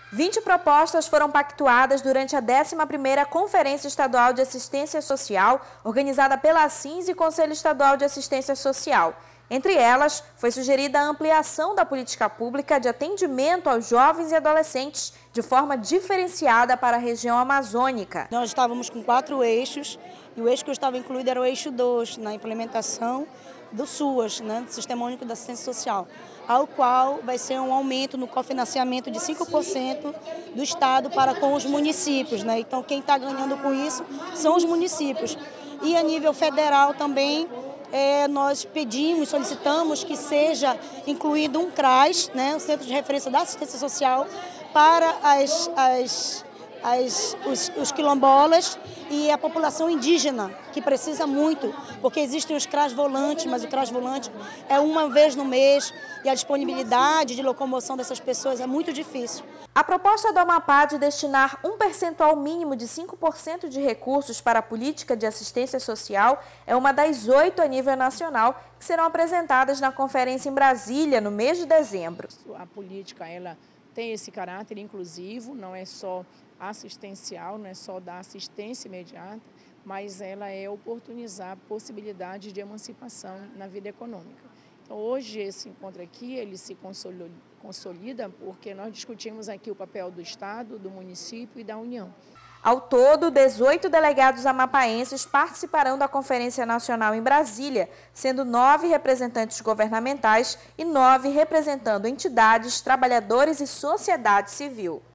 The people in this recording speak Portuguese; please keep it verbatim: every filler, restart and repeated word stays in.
vinte propostas foram pactuadas durante a décima primeira Conferência Estadual de Assistência Social, organizada pela ASSINS e Conselho Estadual de Assistência Social. Entre elas, foi sugerida a ampliação da política pública de atendimento aos jovens e adolescentes de forma diferenciada para a região amazônica. Nós estávamos com quatro eixos e o eixo que eu estava incluído era o eixo dois, na implementação do SUAS, né, do Sistema Único da Assistência Social, ao qual vai ser um aumento no cofinanciamento de cinco por cento do Estado para com os municípios, né? Então, quem está ganhando com isso são os municípios. E a nível federal também, é, nós pedimos, solicitamos que seja incluído um CRAS, né, um Centro de Referência da Assistência Social, para as, as, as, os, os quilombolas e a população indígena, que precisa muito, porque existem os CRAS volantes, mas o CRAS volante é uma vez no mês e a disponibilidade de locomoção dessas pessoas é muito difícil. A proposta do Amapá de destinar um percentual mínimo de cinco por cento de recursos para a política de assistência social é uma das oito a nível nacional que serão apresentadas na conferência em Brasília no mês de dezembro. A política ela tem esse caráter inclusivo, não é só assistencial, não é só dar assistência imediata, mas ela é oportunizar possibilidades de emancipação na vida econômica. Então, hoje, esse encontro aqui, ele se consolida porque nós discutimos aqui o papel do Estado, do município e da União. Ao todo, dezoito delegados amapaenses participarão da Conferência Nacional em Brasília, sendo nove representantes governamentais e nove representando entidades, trabalhadores e sociedade civil.